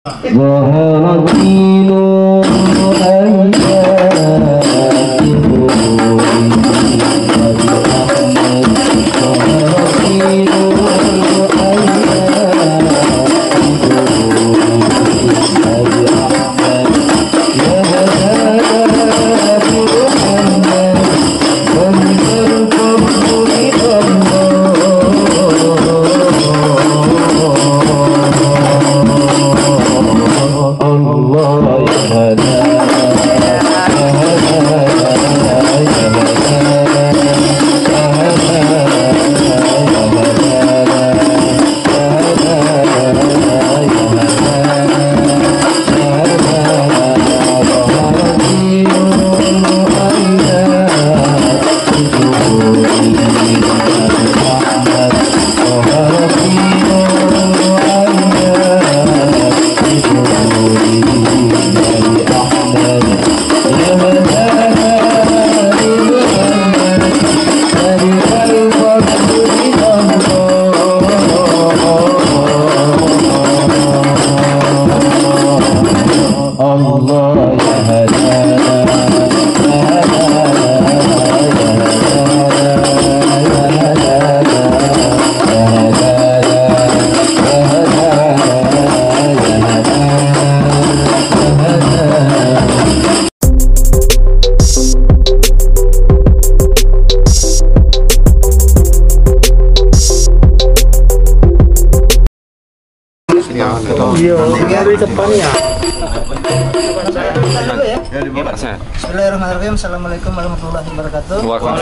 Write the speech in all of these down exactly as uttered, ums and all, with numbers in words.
Bismillahirrahmanirrahim. Assalamualaikum warahmatullahi wabarakatuh.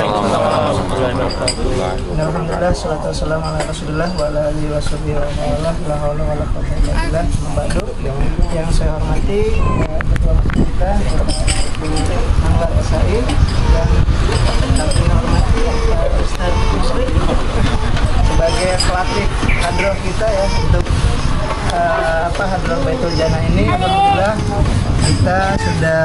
Alhamdulillah, salatu wassalamu ala Rasulillah wa ala alihi washabihi wa man la haula wala quwwata illa billah. Membadu yang yang saya hormati ketua masjid kita Anwar Said dan kami hormati Ustaz Musri sebagai pelatih hadroh kita ya untuk uh, apa hadroh Baitul Jannah ini. Alhamdulillah kita sudah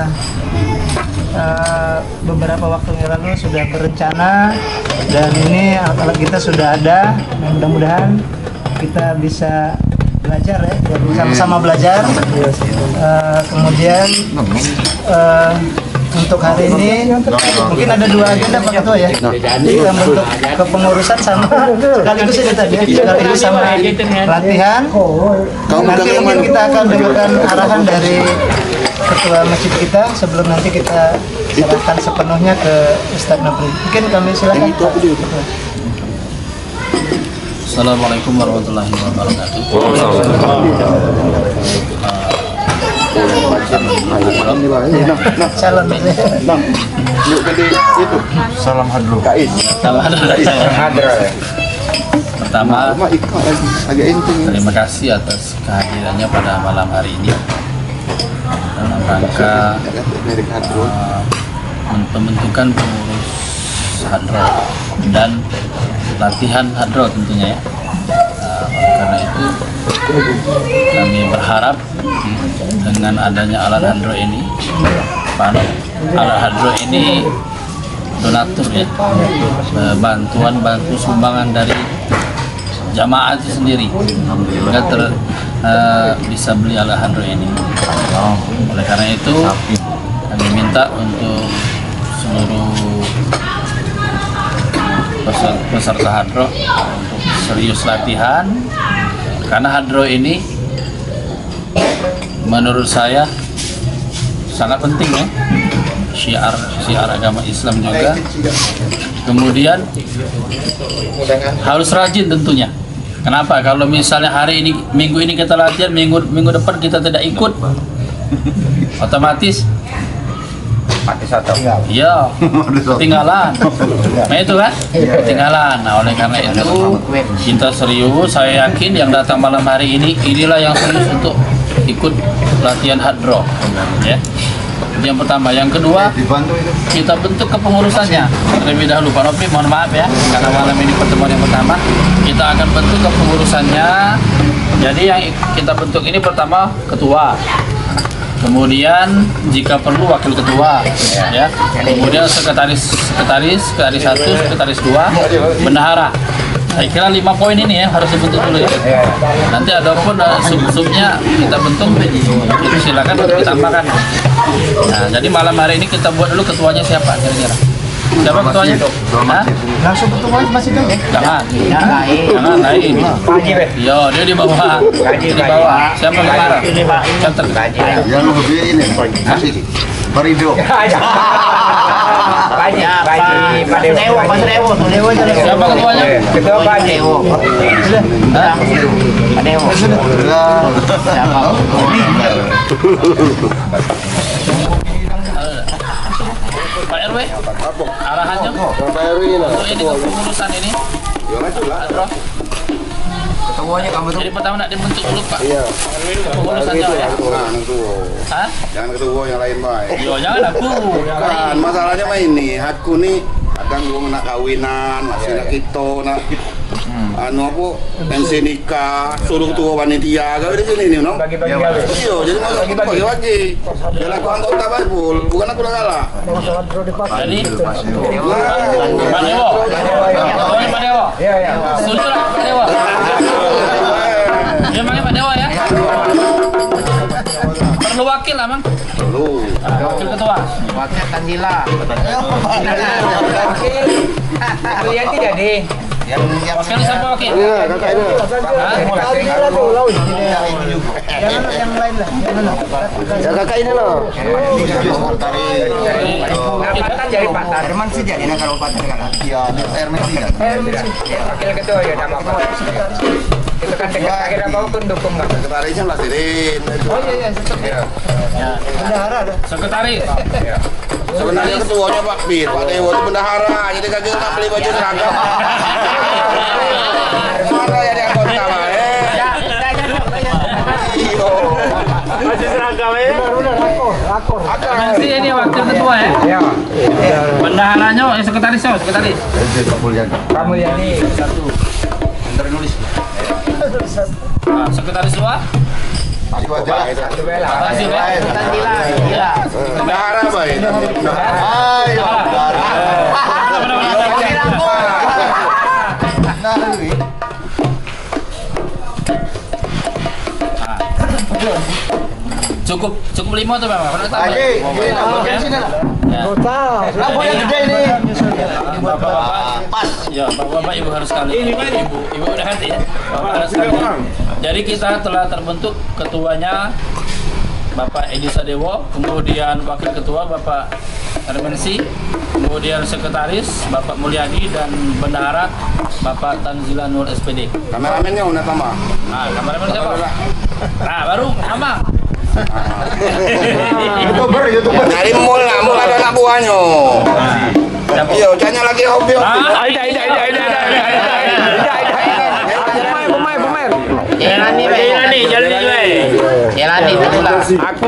uh, beberapa waktu yang lalu sudah berencana dan ini alat-alat kita sudah ada. Mudah-mudahan kita bisa belajar ya, sama-sama belajar. Uh, kemudian uh, untuk hari ini mungkin ada dua agenda Pak Ketua ya. Kita bentuk kepengurusan sama sekaligus itu tadi ya, sekaligus sama latihan. Nanti mungkin kita akan dengarkan arahan dari ketua masjid kita sebelum nanti kita serahkan sepenuhnya ke Ustadz Nopri. Mungkin kami silakan. Assalamualaikum warahmatullahi wabarakatuh. Salam Salam hadro. Salam hadro. Pertama, terima kasih atas kehadirannya pada malam hari ini dalam rangka uh, pembentukan pengurus hadro dan latihan hadro tentunya ya. Uh, karena itu kami berharap dengan adanya alat hadro ini, alat hadro ini donatur ya, bantuan bantu sumbangan dari jamaah itu sendiri, sehingga ter, uh, bisa beli alat hadro ini. Oleh karena itu kami minta untuk seluruh peserta hadro untuk serius latihan, karena hadro ini menurut saya sangat penting ya, syiar syiar agama Islam juga. Kemudian harus rajin tentunya. Kenapa? Kalau misalnya hari ini, minggu ini kita latihan, minggu minggu depan kita tidak ikut, otomatis mati satu. Iya, ketinggalan. Nah itu kan, ketinggalan. Nah oleh karena itu kita serius. Saya yakin yang datang malam hari ini, inilah yang serius untuk ikut latihan hadro. Ya. Yang pertama, yang kedua kita bentuk kepengurusannya terlebih dahulu. Pak Nopri, mohon maaf ya, karena malam ini pertemuan yang pertama, kita akan bentuk kepengurusannya. Jadi yang kita bentuk ini pertama ketua, kemudian jika perlu wakil ketua, ya, kemudian sekretaris, sekretaris, sekretaris satu, sekretaris dua, bendahara. Saya kira lima poin ini ya harus dibentuk dulu ya. Nanti ada pun uh, sub-subnya kita bentuk, itu silakan untuk ditambahkan. Nah, jadi malam hari ini kita buat dulu ketuanya siapa kira-kira? Siapa ketuanya? Hah? Langsung ketua masih kan? Jangan, jangan lain. Yo, dia di bawah, di bawah. Siapa kemarin? Yang terkait. Yang lebih ini, masih Barido. Paji, Paji, Pak Dewo, Pak Dewo, Pak Dewo, Siapa ketuanya? Ketua Pak Dewo. Hah? Pak Dewo. Siapa? Pak R W, arahannya untuk ini kepengurusan ini. Adro. Ketuanya kamu tuh. Jadi pertama nak dibentuk dulu Pak. Iya. Kepengurusannya ya. Nah, itu. Hah? Jangan ketua yang lain, Pak. Yo, jangan aku. Kan masalahnya mah ini, aku nih kadang gua nak kawinan, masih nak kita, nak anu apa, pensi nikah, suruh ketua panitia, gawe di sini nih, no? Bagi-bagi gawe. Iya, jadi masa kita bagi-bagi. Jalan aku anggota Baipul, bukan aku lah kalah. Jadi, Pak Dewo. Ketuanya Pak Dewo. Iya, iya. Setuju lah Pak Dewo. Ya, makanya Pak Dewo ya. Perlu wakil lah, Mang. Perlu. Nah, wakil ketua. Wakil Tanjila. Yanti jadi. Wakil siapa wakil? Iya, kakak ini. Jangan yang lain lah. Jangan. Ya kakak ini loh. Patan jadi Patan. Herman sih jadi nak kalau Patan kan. Iya, Hermes tidak. Wakil ketua ya nama apa? Itu kan dekat akhirnya mau pun dukung nggak? Sekretarisnya lah Sirin. Oh iya iya. Bendahara ada. Sekretaris. Sebenarnya ketuanya Pak Bir, Pak Dewo itu bendahara, jadi kagak nggak beli baju seragam. Mana ya dia anggota Pak? Eh. Iyo. Baju seragam ya. Rakor. Nanti ini wakil ketua ya. Iya. Bendaharanya, eh, sekretarisnya, sekretaris. Kamu Yani satu. Nah, sekretaris dua. Masih wajah. Satu bela. Makasih ya. Tanjila. Gila. Bendahara Pak ini. Ayo. Ayo. Cukup cukup lima tuh memang. Pernah tahu? Lagi. Ya. Lampu yang gede ini. Bapak-bapak, pas. Ya, bapak-bapak, ibu harus sekali. Ibu, ibu udah hati ya. Bapak harus sekali. Jadi kita telah terbentuk ketuanya Bapak Edi Sadewo, kemudian wakil ketua Bapak Hermensi, kemudian sekretaris Bapak Mulyadi dan bendahara Bapak Tanzila Nur S P D. Kameramennya udah tambah. Nah, kameramen siapa? Nah, baru Mama. YouTuber, YouTuber. Dari mall lah, mall ada anak buahnya. Iya, tanya lagi hobi. Ah, Aida, Aida, Aida, Aida, Aida, Aida, Aida. Pemain, pemain, pemain. Jelani, Jelani, Jelani, Jelani, itulah. Aku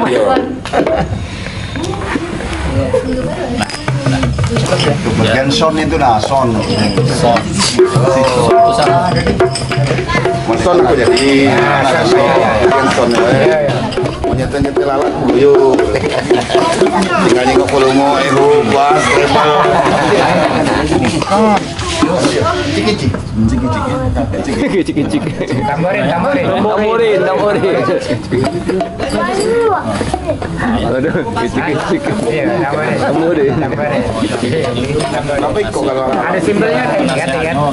Bagian sound itu lah, sound. Son. Itu sama. Sound aku jadi. Bagian sound ya. Nyetel-nyetel alat yuk. Tinggal nyengok volume, eho, bass, treble. Ciki-ciki. cik-cik. Tamborin, tamborin. Tamborin, tamborin. Aduh, cik-cik. Iya, tamborin. Tamborin. Tamborin. Tapi kok kalau Ada simbolnya kan, kan?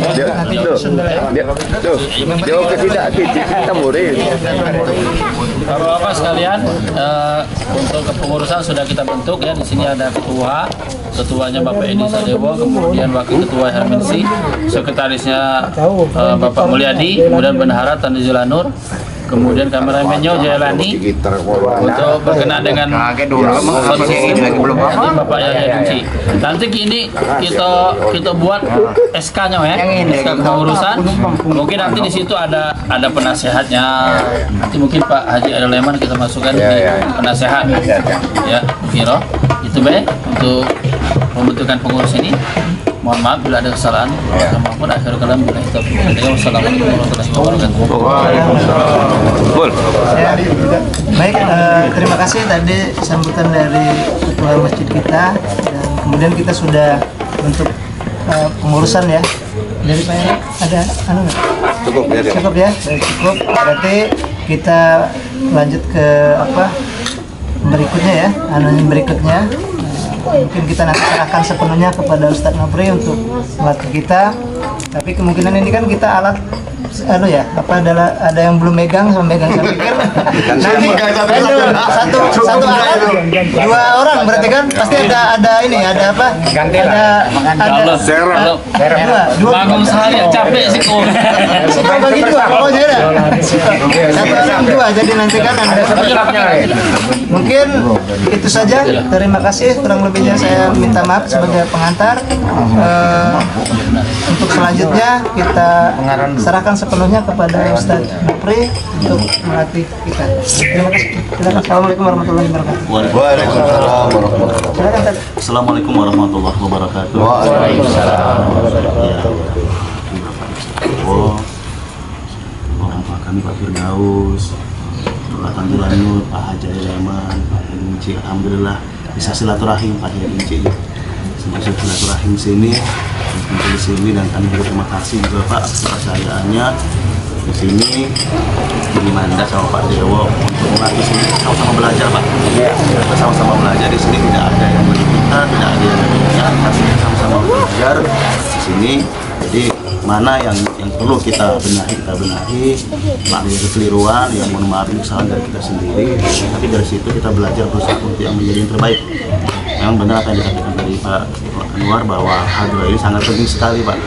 tuh, jauh ke tidak ciki tamborin. Bapak-bapak sekalian, eh, untuk kepengurusan sudah kita bentuk ya. Di sini ada ketua, ketuanya Bapak Edi Sadewo, kemudian wakil ketua Hermensi, sekretarisnya eh, Bapak Mulyadi, kemudian bendahara Tanzila Nur, kemudian kameramennya Jailani untuk berkenaan dengan sound system nanti Bapak Yahya Dunci. Nanti kini kita kita buat S K-nya ya, S K kepengurusan. Mungkin nanti di situ ada ada penasehatnya. Nanti mungkin Pak Haji Adel Leman kita masukkan di penasehat. Ya, kira itu be untuk pembentukan pengurus ini. Mohon maaf bila ada kesalahan. Mohon akhir kalam bila kita. Wassalamualaikum warahmatullahi wabarakatuh. Bol. Ya, baik, eh, terima kasih tadi sambutan dari ketua masjid kita dan kemudian kita sudah bentuk eh, pengurusan ya dari saya ada anu nggak? Cukup ya. Cukup ya, cukup. Berarti kita lanjut ke apa berikutnya ya, anu yang berikutnya. Nah, mungkin kita nanti serahkan sepenuhnya kepada Ustadz Nopri untuk melatih kita. Tapi kemungkinan ini kan kita alat anu ya, apa adalah ada yang belum megang sama megang saya pikir nanti aduh, satu satu alat dua orang berarti kan pasti ada ada ini ada apa ada ada Kalau dua dua bangun saya capek sih kok. suka bagi dua pokoknya ya satu orang dua jadi nanti kan ada Sebelumnya mungkin itu saja. Terima kasih, kurang lebihnya saya minta maaf sebagai pengantar. Eh, untuk selanjutnya kita serahkan sepenuhnya kepada Ustadz Nopri untuk melatih kita. Terima kasih. Silakan. Assalamualaikum warahmatullahi wabarakatuh. Waalaikumsalam warahmatullahi wabarakatuh. Silakan Ustadz. Assalamualaikum warahmatullahi wabarakatuh. Waalaikumsalam. Ya, oh, orang tua kami Pak Firdaus, Pak Tandulan Nur, Pak Haji Leman, Pak Herinci, alhamdulillah bisa silaturahim Pak Herinci. Sampai silaturahim sini, kumpul di sini dan kami juga terima kasih juga Pak atas kepercayaannya di sini di Manda sama Pak Dewo untuk melatih sini sama-sama belajar Pak. Kita sama-sama belajar di sini, tidak ada yang lebih kita, tidak ada yang lebih kita, tapi sama-sama belajar di sini. Jadi mana yang yang perlu kita benahi kita benahi, ada kekeliruan yang mohon maaf ini kesalahan dari kita sendiri, tapi dari situ kita belajar berusaha untuk yang menjadi yang terbaik. Memang benar apa yang dikatakan dari Pak Anwar bahwa hadroh ini sangat penting sekali Pak.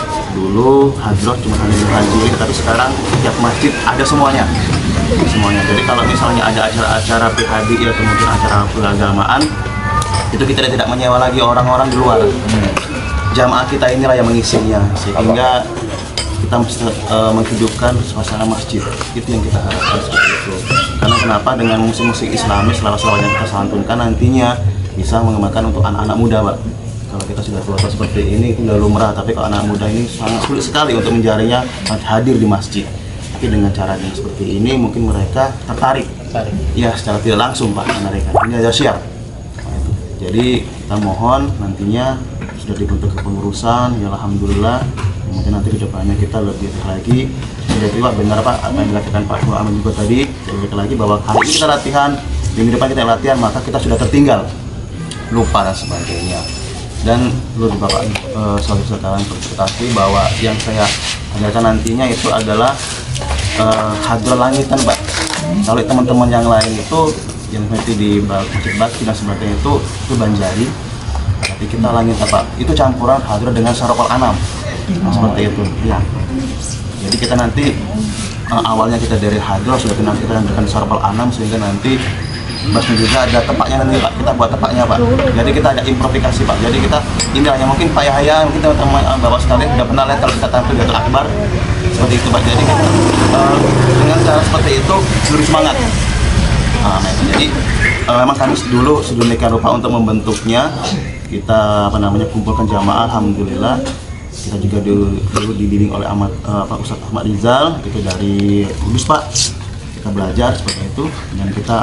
Dulu hadroh cuma hanya dihajirin, tapi sekarang setiap masjid ada semuanya, semuanya. Jadi kalau misalnya ada acara-acara P H D atau mungkin acara keagamaan, itu kita tidak menyewa lagi orang-orang di luar. Jamaah kita inilah yang mengisinya, sehingga kita mesti uh, menghidupkan suasana masjid. Itu yang kita harapkan seperti itu. Karena kenapa dengan musik-musik Islami selawat-selawat yang kita santunkan nantinya bisa mengembangkan untuk anak-anak muda, Pak. Kalau kita sudah tua seperti ini itu udah lumrah, tapi kalau anak muda ini sangat sulit sekali untuk mencarinya hadir di masjid. Tapi dengan cara yang seperti ini mungkin mereka tertarik. Tertarik. Ya, secara tidak langsung Pak mereka. Ini ada siap. Nah, itu. Jadi kita mohon nantinya sudah dibentuk kepengurusan, ya alhamdulillah. Mungkin nanti kedepannya kita lebih lagi. Sudah tiba benar Pak apa yang dilakukan Pak Dua Amin juga tadi. Lebih lagi bahwa hari ini kita latihan, minggu depan kita latihan, maka kita sudah tertinggal, lupa dan sebagainya. Dan perlu Bapak uh, selalu sekarang interpretasi bahwa yang saya ajarkan nantinya itu adalah uh, hadroh langitan Pak. Kalau teman-teman yang lain itu yang nanti di Masjid Bakti dan sebagainya itu itu Banjari, tapi kita langitan Pak. Itu campuran hadroh dengan sarokol anam, nah, seperti itu. Ya. Jadi kita nanti uh, awalnya kita dari hadroh sudah kenal kita dengan sarokol anam sehingga nanti Basnya juga ada tepaknya nanti Pak, kita buat tepaknya Pak. Jadi kita ada improvisasi Pak. Jadi kita ini hanya mungkin Pak Yahya, mungkin teman-teman Bapak sekalian sudah pernah lihat kalau kita tampil di Datul Akbar seperti itu Pak. Jadi kita uh, dengan cara seperti itu beri semangat. Nah, jadi uh, memang kami dulu sedemikian rupa untuk membentuknya. Kita apa namanya kumpulkan jamaah, alhamdulillah. Kita juga dulu, dulu dibimbing oleh Ahmad, uh, Pak Ustadz Ahmad Rizal, itu dari Kudus Pak. Kita belajar seperti itu dan kita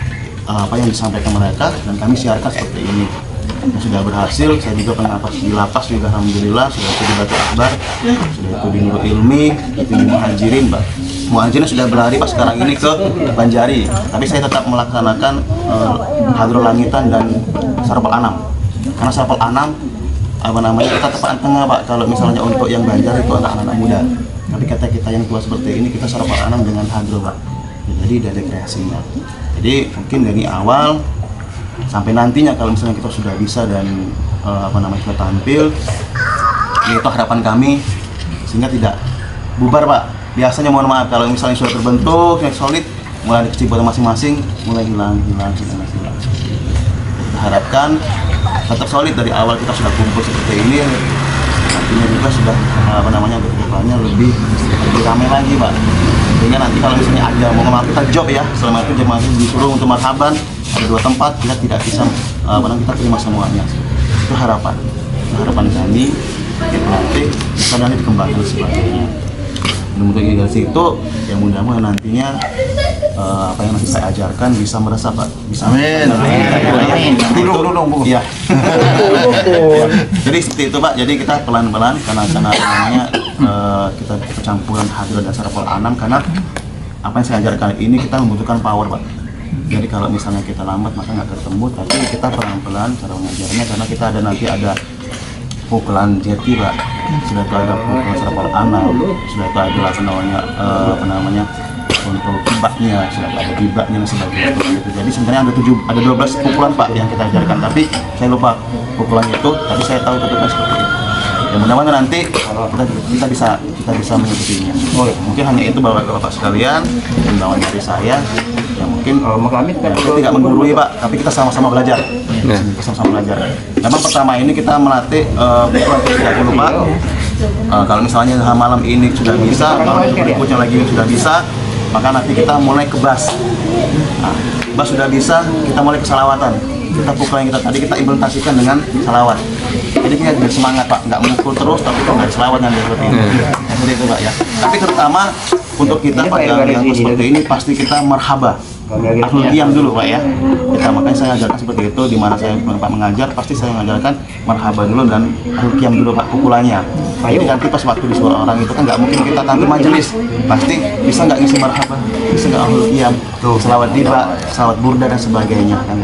apa yang disampaikan mereka dan kami siarkan seperti ini. Dan sudah berhasil, saya juga pernah di lapas juga alhamdulillah, sudah itu di Datul Akbar, sudah itu di Nurul Ilmi, itu di Muhajirin Pak. Muhajirin sudah berlari Pak sekarang ini ke Banjari, tapi saya tetap melaksanakan uh, hadroh langitan dan sarpal anam. Karena sarpal anam apa namanya kita tepakan tengah Pak, kalau misalnya untuk yang Banjari itu anak-anak muda. Tapi kata kita yang tua seperti ini kita sarpal anam dengan hadroh Pak. Jadi dari kreasinya. Jadi mungkin dari awal sampai nantinya kalau misalnya kita sudah bisa dan uh, apa namanya kita tampil, itu harapan kami sehingga tidak bubar Pak. Biasanya mohon maaf kalau misalnya sudah terbentuk yang solid, mulai kecibutan masing-masing mulai hilang hilang hilang hilang. Kita harapkan tetap solid dari awal kita sudah kumpul seperti ini. Nantinya juga sudah apa namanya kedepannya lebih lebih ramai lagi Pak. Sehingga nanti kalau misalnya ada mau ngelamar kita job ya, selama itu jemaah disuruh untuk marhaban ada dua tempat kita tidak bisa apa namanya kita terima semuanya. Itu harapan, itu harapan kami kita nanti bisa nanti dikembangkan sebagainya. Untuk dari situ yang mudah-mudahan nantinya uh, apa yang nanti saya ajarkan bisa meresap Pak. Bisa. Amin. Amin. Dulu dulu dong, Bu. Iya. Jadi seperti itu, Pak. Jadi kita pelan-pelan karena karena namanya uh, kita percampuran hadroh dan sarapol anam karena apa yang saya ajarkan ini kita membutuhkan power, Pak. Jadi kalau misalnya kita lambat maka nggak ketemu, tapi kita pelan-pelan cara mengajarnya karena kita ada nanti ada pukulan jeti, Pak. Sudah itu ada pukulan sarapol anam, sudah itu ada apa namanya uh, apa namanya untuk kibaknya, sudah ada kibaknya dan sebagainya gitu. Jadi sebenarnya ada tujuh, ada dua belas pukulan, Pak, yang kita ajarkan, tapi saya lupa pukulan itu, tapi saya tahu ketika seperti itu. Ya mudah-mudahan nanti kita, kita bisa kita bisa mengikutinya. Oh, ya. Mungkin hanya itu Bapak-bapak sekalian, himbauan dari saya. Ya mungkin ya, kita tidak menggurui, Pak, tapi kita sama-sama belajar. Kita sama-sama belajar. Memang pertama ini kita melatih uh, pukulan tiga puluh, Pak. Uh, kalau misalnya malam ini sudah bisa, malam berikutnya lagi sudah bisa, maka nanti kita mulai ke bas. Nah, bas sudah bisa, kita mulai ke salawatan. Kita pukul yang kita tadi kita implementasikan dengan salawat. Jadi kita biar semangat, Pak, nggak mukul terus, tapi kalau nggak salawat yang seperti ini. Ya, seperti itu, Pak, ya. Tapi terutama untuk kita, Pak, yang, yang seperti ini pasti kita marhaba. Ahlul qiyam dulu, Pak, ya. Kita makanya saya ajarkan seperti itu, di mana saya Pak mengajar pasti saya mengajarkan marhaba dulu dan ahlul qiyam dulu, Pak, pukulannya. Jadi nanti pas waktu disuruh orang itu kan nggak mungkin kita tampil majelis, pasti bisa nggak ngisi marhaba, bisa nggak ahlul qiyam, selawat tiba, selawat burda dan sebagainya kan.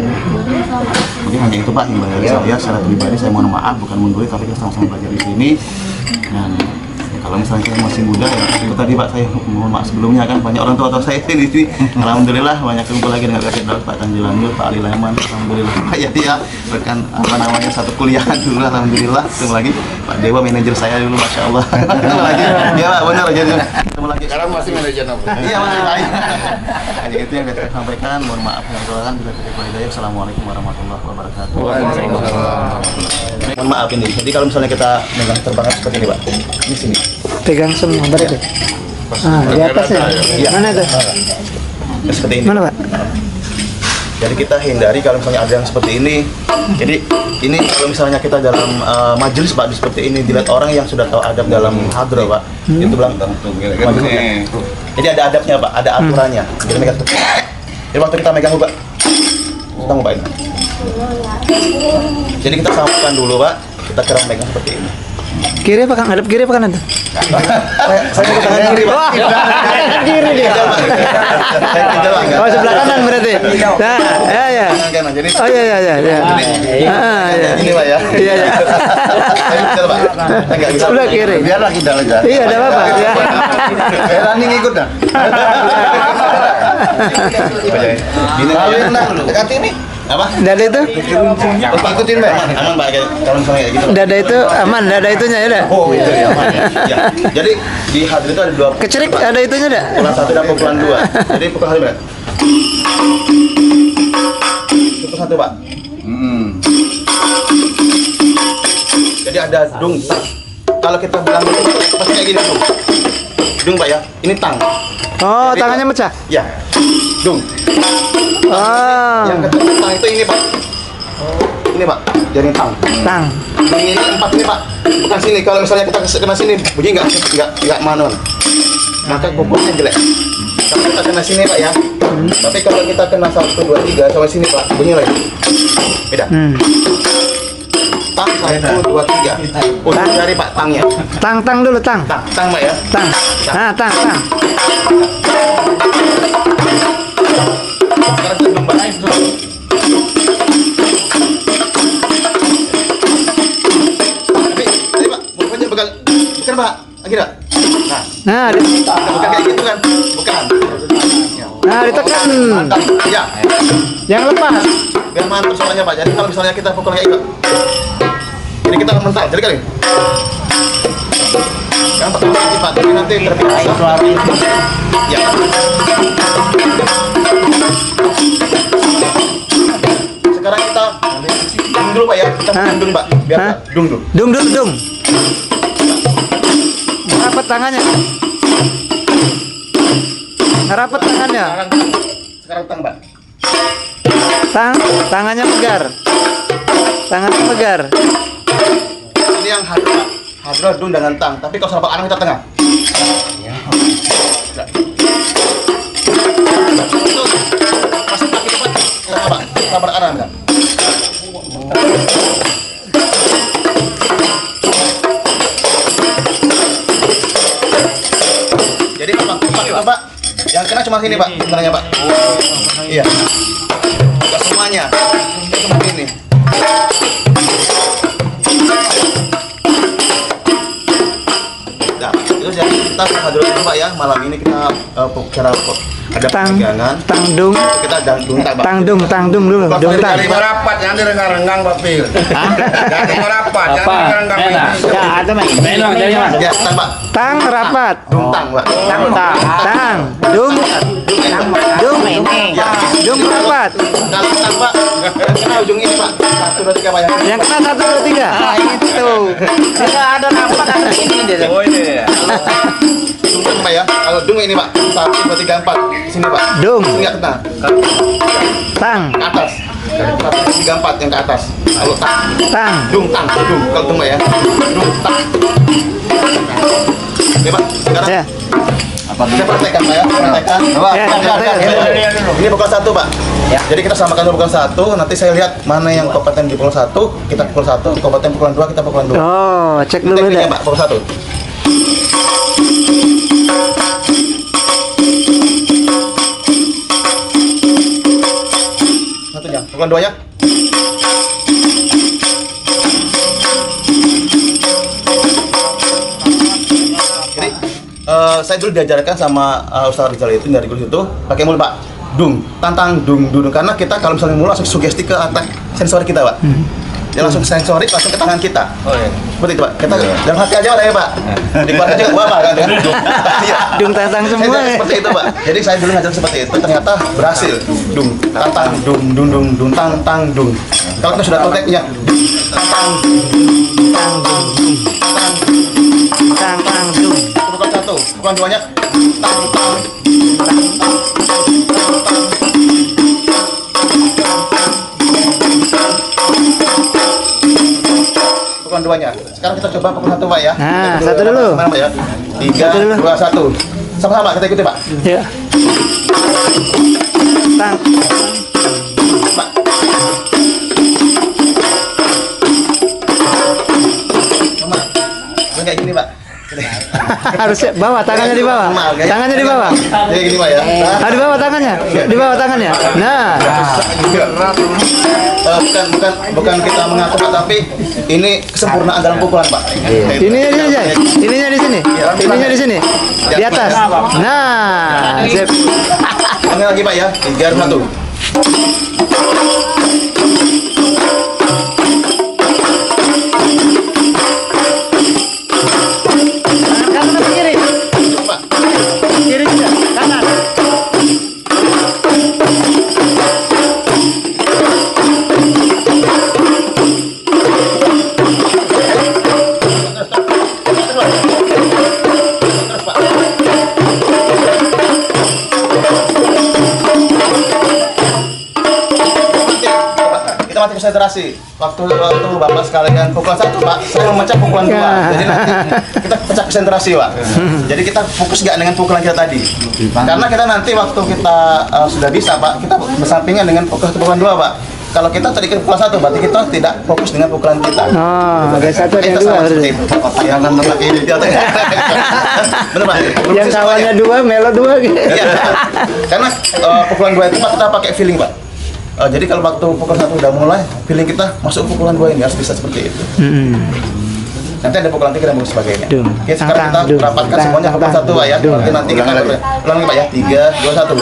Mungkin hanya itu, Pak, yang dari saya secara pribadi saya mohon maaf bukan mundur, tapi kita sama-sama belajar di sini. Dan kalau misalnya saya masih muda, ya itu tadi, Pak, saya mohon maaf sebelumnya kan banyak orang tua tua saya di sini. Alhamdulillah banyak kumpul lagi dengan Kakek Daud, Pak Tanjilanul, Pak Ali Leman, alhamdulillah, Pak Yati ya, rekan apa namanya satu kuliah dulu, alhamdulillah. Ketemu lagi Pak Dewa, manajer saya dulu, masya Allah. Ketemu lagi, ya Pak, benar jadi ketemu lagi. Sekarang masih manajer apa? Iya, masih baik. Hanya itu yang saya sampaikan, mohon maaf yang kurang bila tidak hidayah. Assalamualaikum warahmatullahi wabarakatuh. Waalaikumsalam. Mohon maaf ini. Jadi kalau misalnya kita megang terbangan seperti ini, Pak, di sini. Pegang semua berarti. Ah, di atas ya. Iya. Mana itu? Ya, seperti ini. Mana, Pak? Jadi kita hindari kalau misalnya ada yang seperti ini. Jadi ini kalau misalnya kita dalam uh, majelis, Pak, seperti ini dilihat orang yang sudah tahu adab dalam hadroh, Pak, hmm. itu bilang majelis. Jadi ada adabnya, Pak, ada aturannya. Jadi megang tuh. Jadi waktu kita megang, Pak, kita mau ini. Jadi kita samakan dulu, Pak. Kita kira megang seperti ini. Kiri apa kan? Hadap kiri apa kanan tuh? saya saya ke tangan kiri, Pak. Kiri dia. Saya tidak, Pak. Oh, sebelah kanan berarti. Nah, ya ya. Jadi Oh iya iya iya. iya. Ah, iya. ini, Pak, ya. Iya iya. Saya bisa, Pak. Saya nggak bisa. Sebelah kiri. Biarlah kita aja. Iya, ada apa-apa ya. Eh, Rani ngikut dah. Ini Kalau yang nak dekat ini apa? Dada itu? ikutin, Mbak. Aman, Pak, kalau misalnya kayak gitu. Dada itu aman, dada itunya ya udah. Oh, itu ya, aman ya. Ya. Jadi di hadir itu ada dua Kecerik ada itunya dah. pukulan satu dan pukulan dua. Jadi pukulan satu, Pak. Pukulan satu, Pak. Hmm. Jadi ada dung. Kalau kita bilang dung, pasti kayak gini, dung. Dung, Pak, ya. Ini tang. Oh, Jadi, tangannya pecah. Ya. Dung. Oh. Yang kedua tang itu ini, Pak. Ini, Pak. Jadi tang. Tang. Bunyi ini empat ini, Pak. Bukan sini. Kalau misalnya kita kena sini, bunyi nggak nggak nggak manon. Maka pukulnya jelek. Kalau kita kena sini, Pak, ya. Hmm. Tapi kalau kita kena satu, dua, tiga sama sini, Pak, bunyi lagi. Beda. Hmm. Tang satu, dua, tiga. Untuk dari, Pak, tangnya. Tang tang dulu tang. Tang, tang, Pak, ya. Tang. Nah, tang tang. Sekarang kita membahas dulu. Tapi, tadi, Pak, pokoknya bukan, bukan, Pak. Lagi, Pak. Nah, Nah, di, bukan kayak gitu kan? Bukan. nah ditekan. Mantap. Ya. Yang lepas. Biar mantap soalnya, Pak. Jadi kalau misalnya kita pukul kayak gitu, jadi kita mental. Jadi kali. Yang pertama nanti, Pak, tapi nanti terbiasa. Ya. Sekarang kita dung dulu, Pak, ya. Kita Hah? dung, Pak. Biar Hah? Pak, dung dulu. Dung dung dung. Rapat tangannya. Rapat tangannya. Sekarang, sekarang tang, Pak. Tang, tangannya pegar. Tangannya pegar. Ini yang hadro, Pak. Hadro dung dengan tang. Tapi kalau salah anak kita tengah. Ya. Masih pakai cepat. Sabar, Pak. Sabar arah, enggak? Jadi Pak, Pak itu Pak, yang kena cuma sini Pak, sebenarnya Pak. Iya. Enggak semuanya. Cuma ini. Nah, itu jadi kita hadir dulu Pak ya. Malam ini kita uh, cara ada Tang, pegangan. tangdung, Kita dangdung tak Pak. tangdung, tangdung dulu, dung tang. Jangan rapat, jangan direnggang-renggang Pak Pil. Jangan rapat, jangan Apa? direnggang-renggang. Enak. Ya, ada main. Menong dari mana? Ya, tang Pak. Tang rapat, Dung tang Pak. tang, tang, dung, dung, dung rapat. Kalau tang Pak, yang kena ujung ini Pak. Satu dua tiga Pak ya. Yang kena satu dua tiga. Nah, itu. Tidak ada nampak ada ini dia. Oh ini ya. Dung tang Pak ya. Kalau dung ini Pak. Satu dua tiga empat. Sini Pak. Dung, Ini nggak kena. tang, Ke atas. Satu dua tiga empat yang ke atas. Kalau tang. tang, Dung tang. Dung. Kalau dung Pak ya. Dung tang. Oke Pak. Sekarang ya, saya praktekkan Pak ya. Praktekkan. Ya, praktekkan. Ini pukul satu Pak. Jadi kita samakan dulu pukul satu. Nanti saya lihat mana yang kompeten di pukul satu. Kita pukul satu. Kompeten pukulan dua. Kita pukulan dua. oh, cek dulu Tekniknya dah. Pak. Pukul satu. Satunya. Pukulan dua ya. Jadi eh, saya dulu diajarkan sama uh, Ustaz Rizal itu dari guru itu pakai mulut Pak, dung, tantang, dung, dung, dung. Karena kita kalau misalnya mulut langsung sugesti ke atas sensori kita Pak. Ya langsung sensorik langsung ke tangan kita. Oh iya. Seperti itu Pak. Kita dalam hati aja ya Pak. Di keluarga juga apa kan? Iya. Dung tantang Saya semua. jadi ya. seperti itu Pak. Jadi saya dulu ngajar seperti itu ternyata berhasil. Dung, tantang, dung, dung, dung, dung, tang, tang, dung. Kalau kita sudah tahu tekniknya, tantang, Tang, dung, tang, tang, tang, dung. bukan satu, bukan duanya, tang, tang, bukan duanya. Sekarang kita coba pukul satu Pak ya. Nah, Kita satu dulu. Sama, Pak ya. Tiga, Satu dulu. dua, satu. Sama-sama kita ikuti Pak. Ya. Tang, Pak. Sama. Jangan kayak gini Pak. harus bawa tangannya di bawah. Tangannya di bawah. Jadi gini Pak ya. Ah, di bawah tangannya. Di bawah tangannya. Nah, Eh, bukan bukan bukan kita mengaku Pak, tapi ini kesempurnaan dalam pukulan Pak. ininya di sini. Ininya di sini. Ininya di sini. Di atas. Nah, sip. Ini lagi Pak ya. Tiga, satu. Kanan atau kiri? Pak. Kiri juga. Kanan. Kita mati konsentrasi. Waktu waktu Bapak sekalian pukulan satu Pak, saya memecah pukulan dua. Jadi nanti kita pecah konsentrasi Pak. Jadi kita fokus nggak dengan pukulan kita tadi. Karena kita nanti waktu kita uh, sudah bisa Pak, kita bersampingan dengan pukulan satu pukulan dua Pak. Kalau kita tadi pukulan satu, berarti kita tidak fokus dengan pukulan kita. Oh, ada satu ada Kita dua. sama berarti. seperti itu. Yang letak ini dia benar Pak. Yang kawannya dua, melo dua gitu. Iya. Karena uh, pukulan dua itu Pak kita pakai feeling Pak. Uh, jadi kalau waktu pukul satu udah mulai, feeling kita masuk pukulan dua ini harus bisa seperti itu. Mm-mm. Nanti ada pukulan tiga dan sebagainya. Dung. Oke, sekarang Tang, kita dung. rapatkan Tang, semuanya pukul tang, satu Pak ya. dung. Nanti nanti kita ulang lagi Pak ya. Tiga, dua, satu.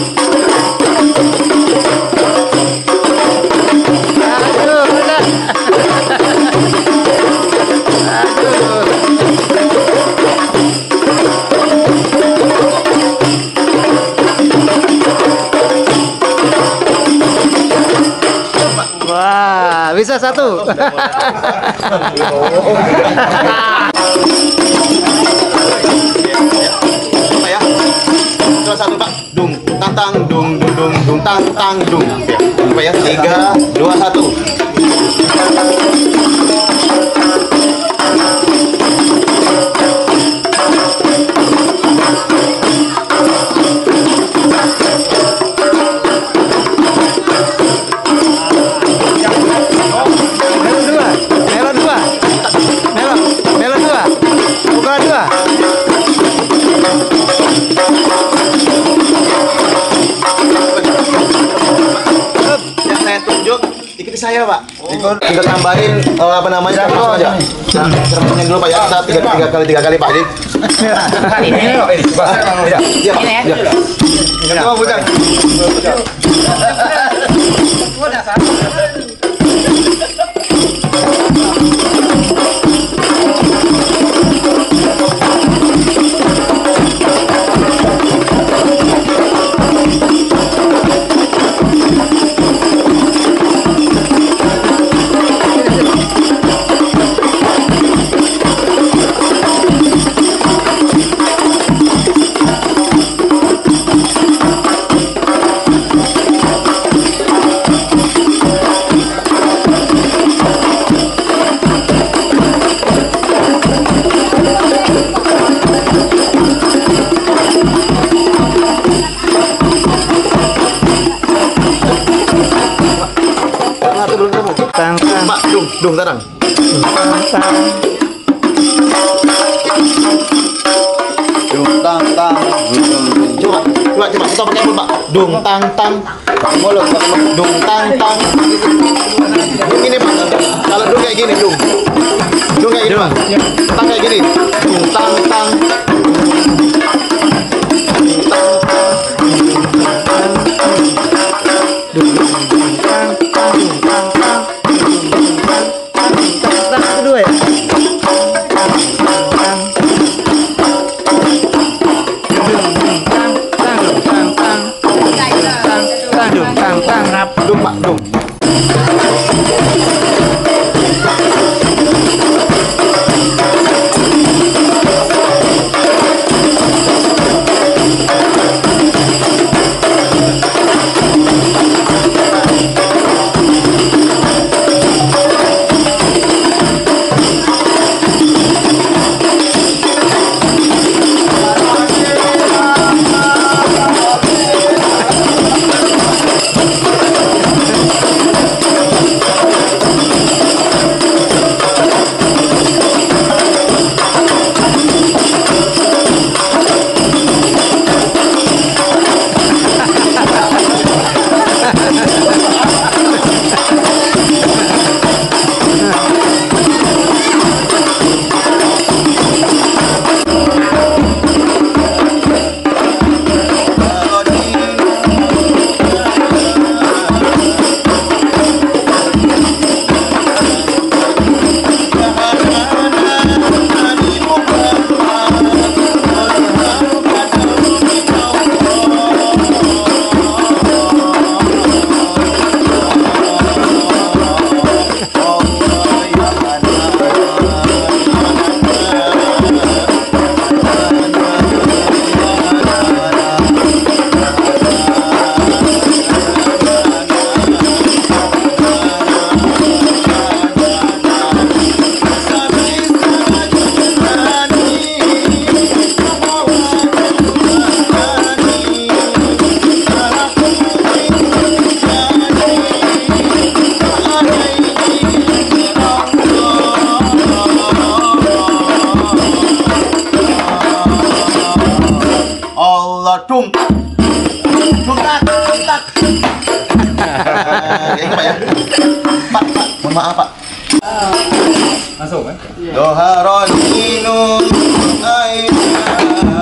Aduh, udah. Sisa satu. Coba ya. Dua satu Pak. Dung tang tang dung dung dung dung tang tang dung. Coba ya. Tiga dua satu. Saya Pak, ikut kita tambahin uh, apa namanya termasuk aja. Termasuknya dulu Pak ya, kita tiga, tiga kali tiga kali Pak. Ini. Ini ini Iya, iya Pak. Iya. Coba bujang. Tang tang. Pak, dung, dung tarang. Tang tang. Dung tang tang. Coba, coba, coba kita pakai apa Pak? Dung tang tang. Mulut, dung tang tang. Gini Pak, kalau dung kayak gini dung. Dung kayak gini Pak. Tang kayak gini. Dung tang tang. Kedua ya. Dung Pak, dung. Dung. Dung tak, tak. Kayak Pak ya. Pak, Pak, mohon maaf Pak. Masuk kan? Doharon inun aina.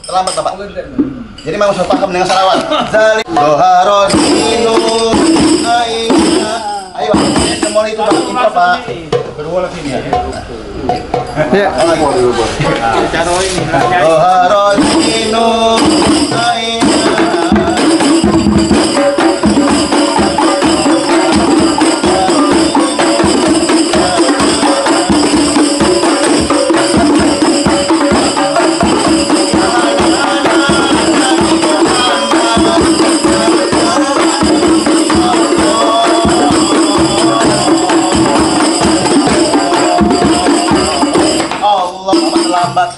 Terlambat Bapak. Jadi memang sudah paham dengan salawat. Zalik doharos minum aina. Ayo, semua itu Pak, intro Pak. Kedua lagi nih ya. Ya. Cara ini. Doharos minum aina. Lambat.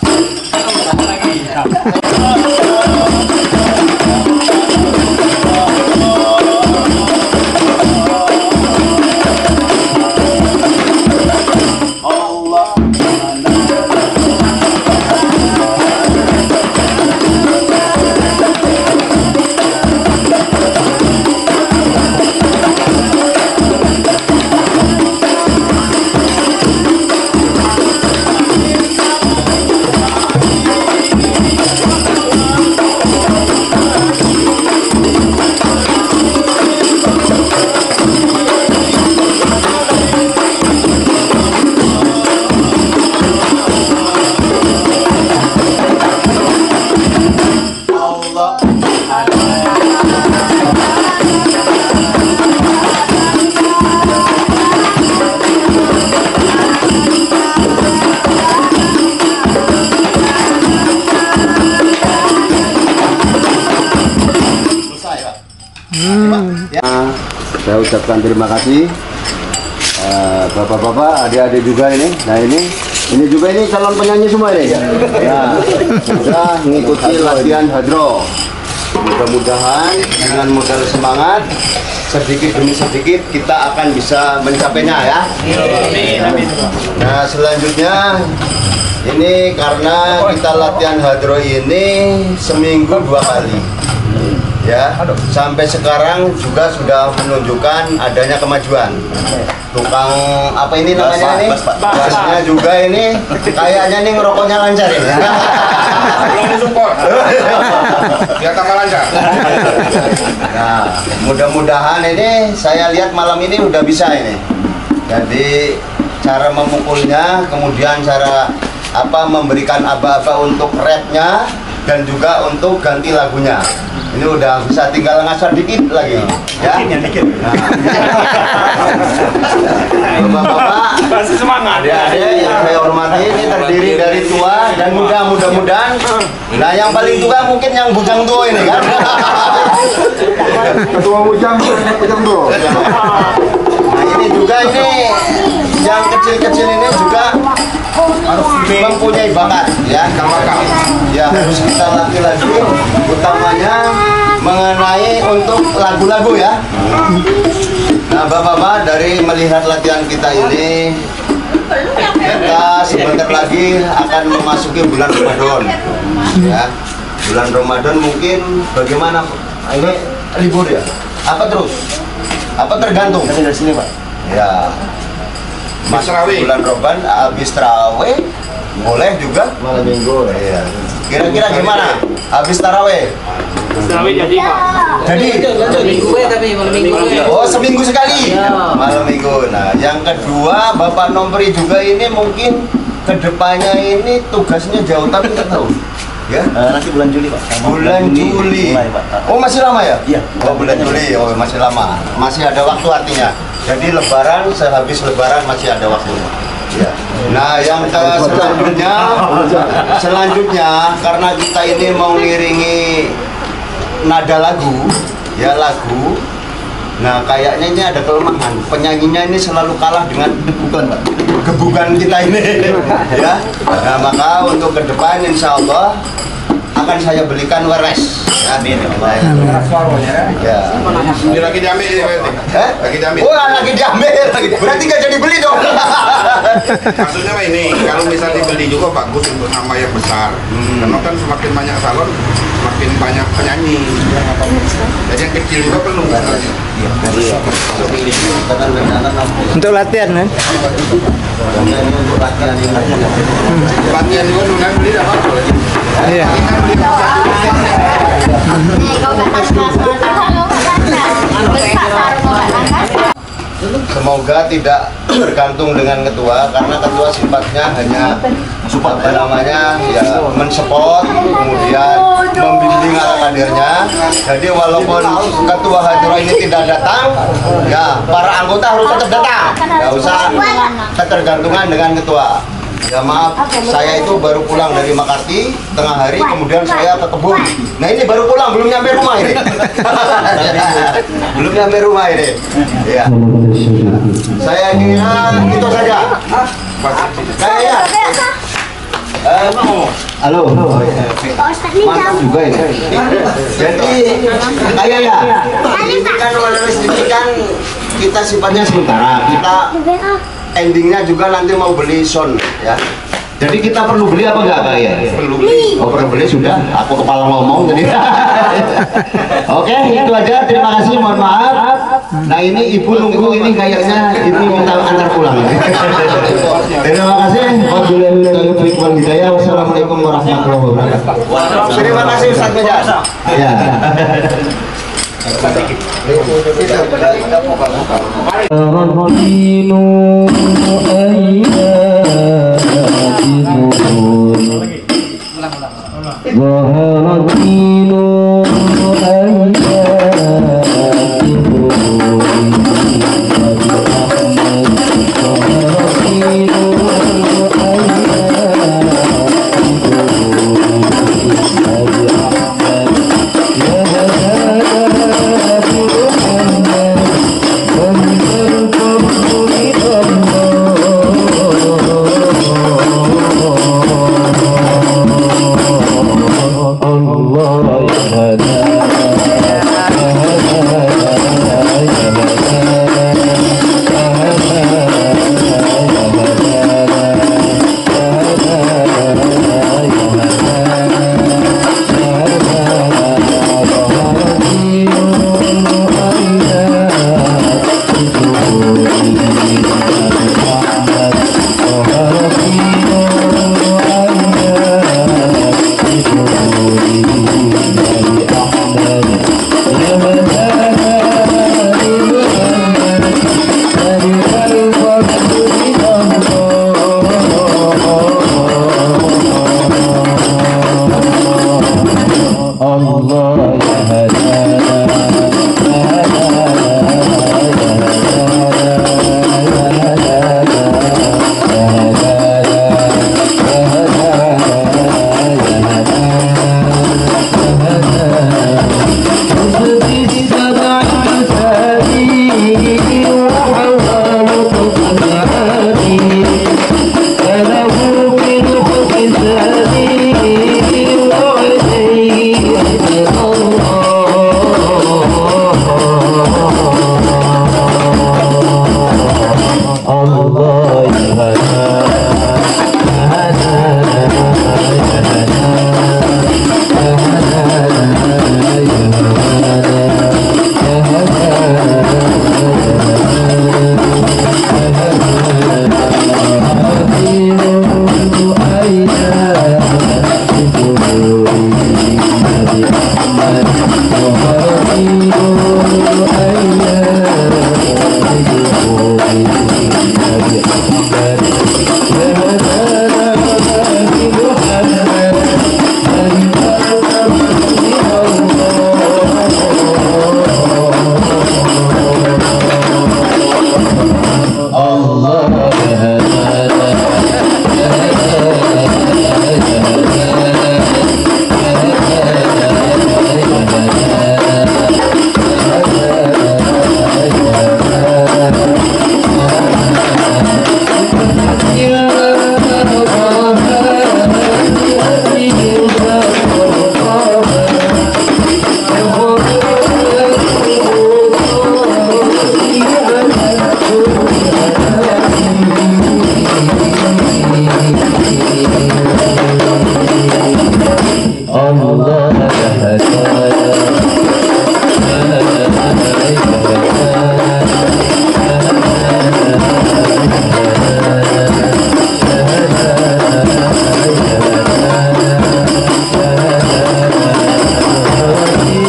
Ya, saya ucapkan terima kasih uh, bapak-bapak, adik-adik juga ini. Nah ini, ini juga ini calon penyanyi semua ini. Ya, sudah mengikuti latihan hadro. Mudah-mudahan dengan modal semangat, sedikit demi sedikit kita akan bisa mencapainya ya. Nah selanjutnya ini karena kita latihan hadro ini seminggu dua kali. Ya, sampai sekarang juga sudah menunjukkan adanya kemajuan. Tukang apa ini namanya ini? Basnya juga ini kayaknya nih ngerokoknya lancar ini. Belum disupport. Biar tambah lancar. Nah, mudah-mudahan ini saya lihat malam ini udah bisa ini. Jadi cara memukulnya, kemudian cara apa memberikan aba-aba untuk rapnya dan juga untuk ganti lagunya. Ini udah bisa, tinggal ngasar dikit lagi ya. Dikit, nah. Bapak-bapak masih semangat ya. Yang saya hormati ini terdiri dari tua dan muda, mudah-mudahan. Nah yang paling tua mungkin yang bujang tua ini kan. Ketua bujang, bujang tua. Nah ini juga ini yang kecil-kecil ini juga mempunyai bakat ya, ya harus kita latih lagi, utamanya mengenai untuk lagu-lagu ya. Nah bapak-bapak, dari melihat latihan kita ini, kita sebentar lagi akan memasuki bulan Ramadan ya. Bulan Ramadan mungkin bagaimana ini libur ya, apa terus apa tergantung dari sini Pak ya. Masuk bulan Ramadan habis tarawih boleh juga malam minggu ya. Kira-kira gimana habis tarawih? Tarawih jadi Pak. Jadi minggu ya, tapi malam minggu. oh seminggu sekali malam minggu. Nah yang kedua Bapak Nompri juga ini mungkin kedepannya ini tugasnya jauh tapi nggak tahu ya. Uh, nanti bulan Juli Pak. Bulan Juli. Mulai, Pak. Oh masih lama ya? Iya. Oh bulan Juli. Oh masih lama. Masih ada waktu artinya. Jadi Lebaran, sehabis Lebaran masih ada waktunya. Ya. Nah yang ke selanjutnya, selanjutnya karena kita ini mau ngiringi nada lagu, ya lagu. Nah kayaknya ini ada kelemahan. Penyanyinya ini selalu kalah dengan gebukan, Pak. Gebukan kita ini, ya. Nah maka untuk ke depan Insya Allah akan saya belikan weres. Amin. Ya. Dia lagi diambil ya berarti. Eh? Lagi diambil. Wah lagi diambil, lagi. Berarti nggak jadi beli dong. Maksudnya mah ini, kalau misalnya dibeli juga bagus untuk nama yang besar. Hmm. Karena kan semakin banyak salon, semakin banyak penyanyi. Jadi yang kecil juga perlu. Untuk latihan kan? Latihan juga sebenarnya beli apa? Iya. Kan beli Semoga tidak bergantung dengan ketua, karena ketua sifatnya hanya apa namanya ya mensupport, kemudian membimbing ala kadernya. Jadi walaupun ketua Hadura ini tidak datang, ya para anggota harus tetap datang. Nggak usah ketergantungan dengan ketua. Ya maaf, saya itu baru pulang dari Makarti tengah hari, kemudian saya ke kebun. Nah ini baru pulang, belum nyampe rumah ini. Belum nyampe rumah ini. Ya. Saya kira itu saja. Saya. Eh, halo. Mantap juga ini. Jadi kayak ya. Ini kan ini kan kita sifatnya sementara. Kita endingnya juga nanti mau beli sound ya. Jadi kita perlu beli apa enggak kalian? Perlu beli. Oh perlu beli sudah. Aku kepala ngomong tadi. Oke itu aja. Terima kasih. Mohon maaf. Nah ini ibu nunggu ini kayaknya ibu minta antar pulang. Terima kasih. Wassalamualaikum warahmatullahi wabarakatuh. Terima kasih Ustaz Medan. Ya. Allah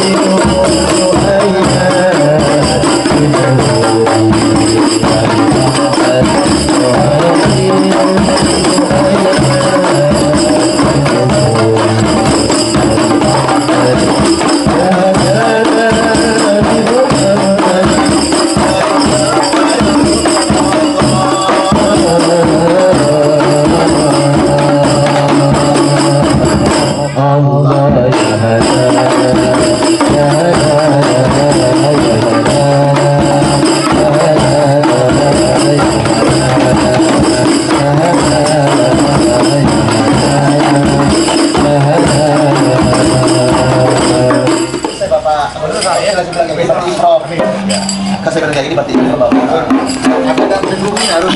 Kasih kayak gini berarti ini bapak. Apa dan sebelumnya harus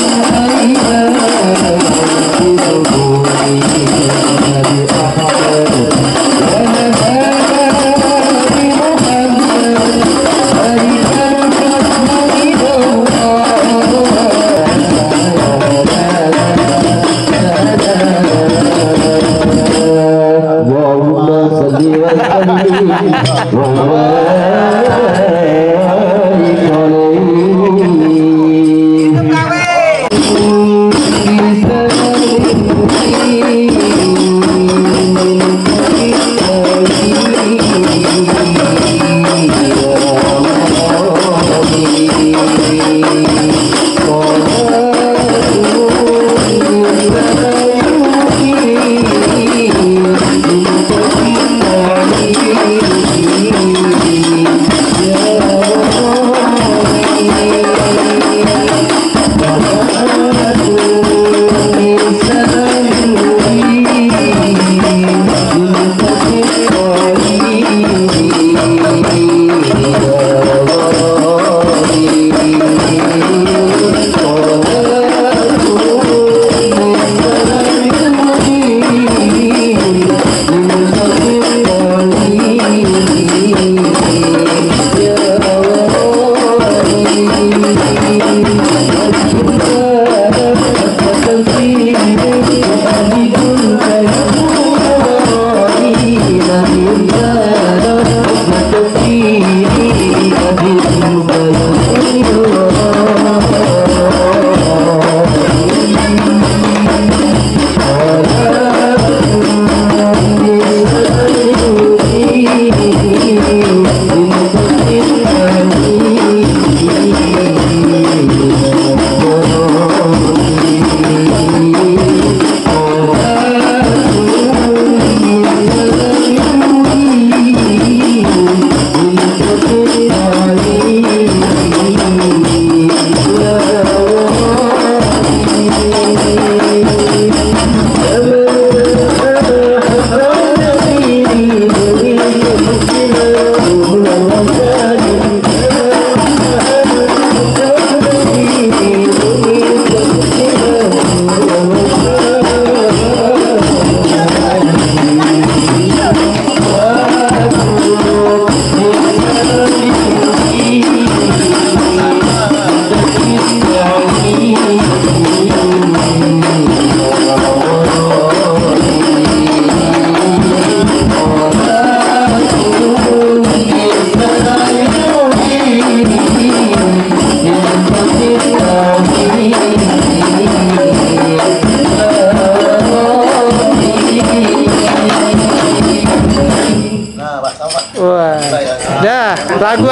Wah, dah lagu.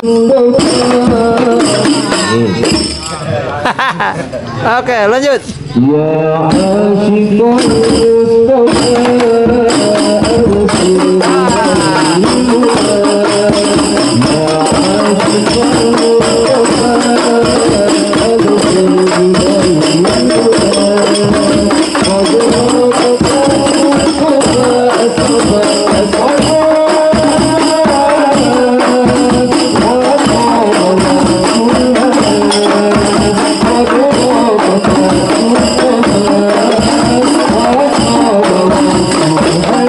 Oke, lanjut. Oh,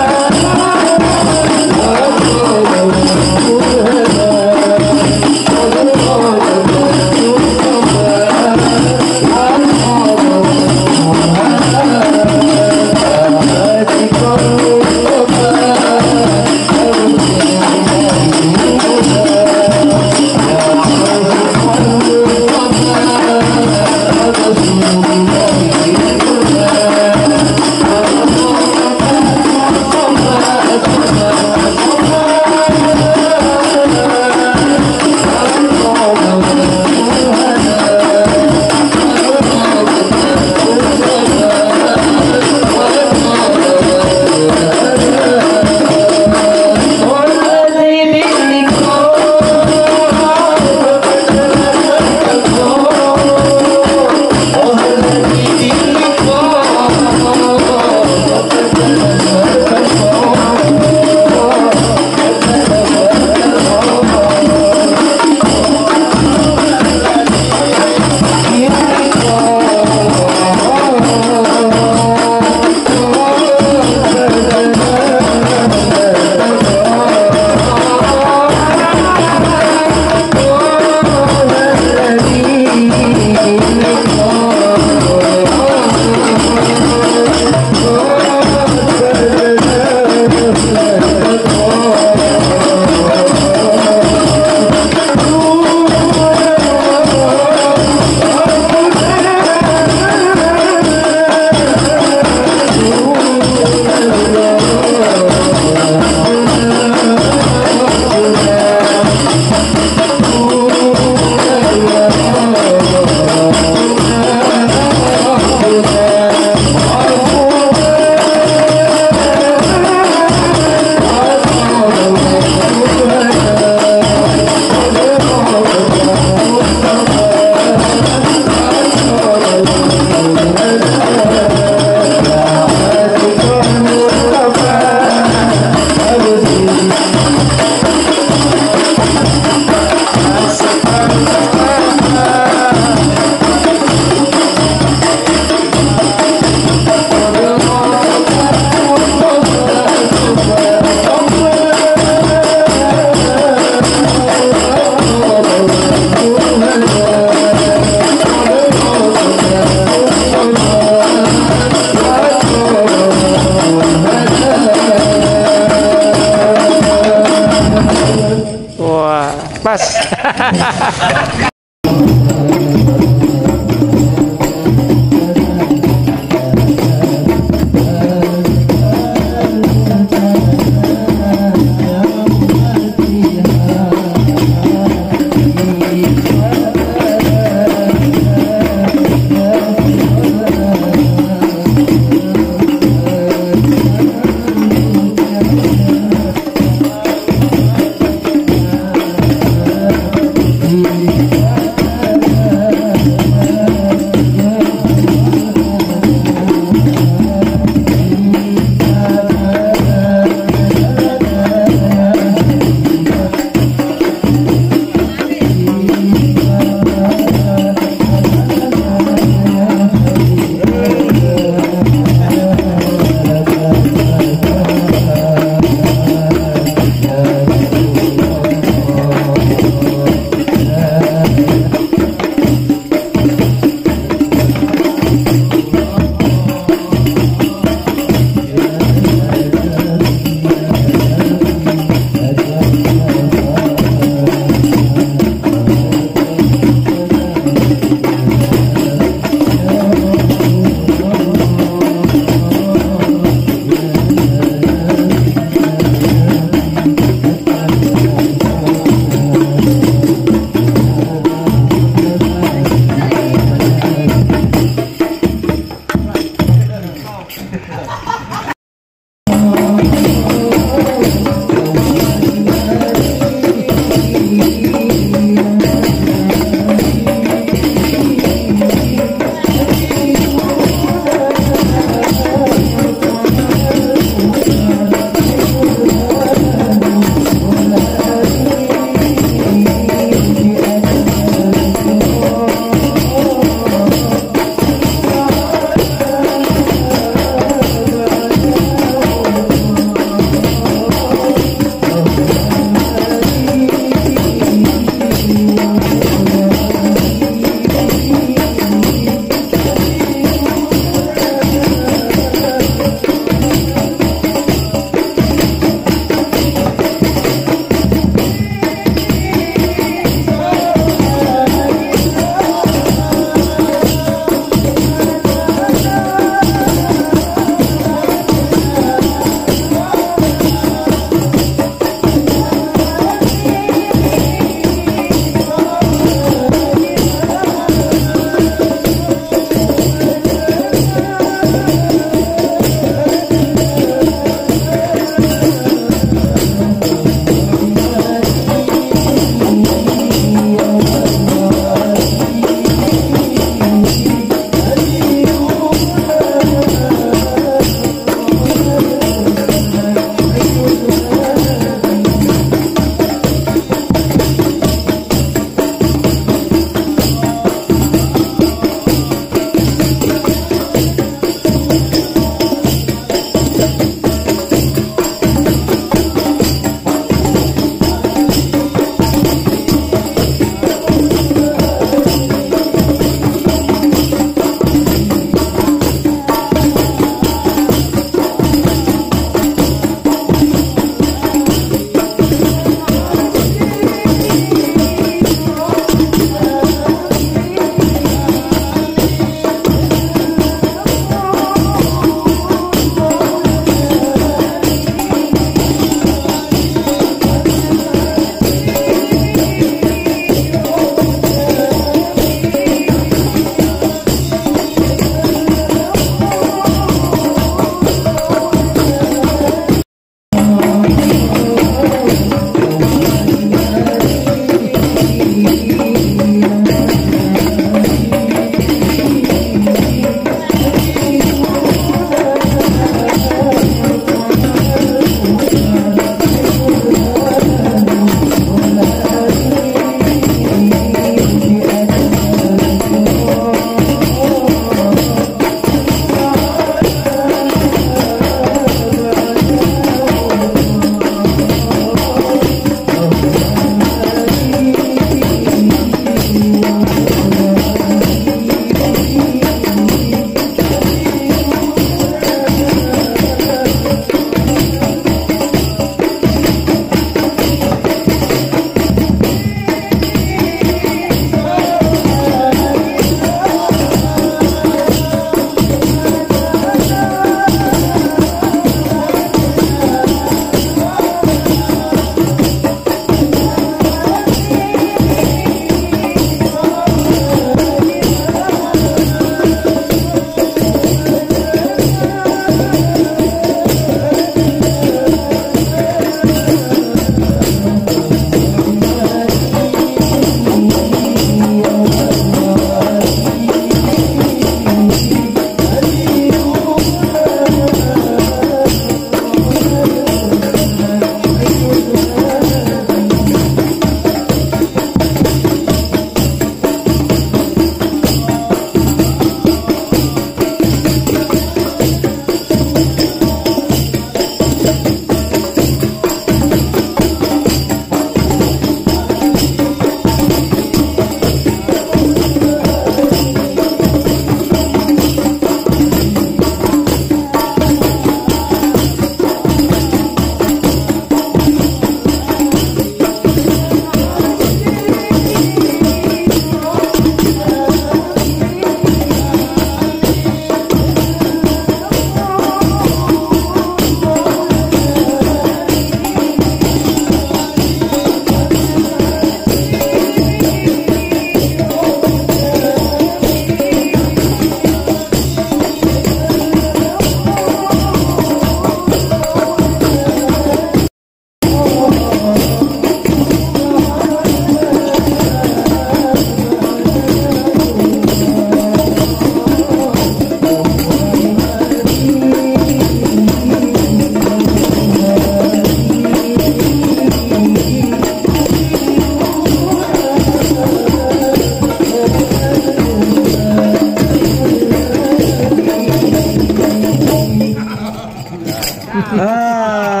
Ah.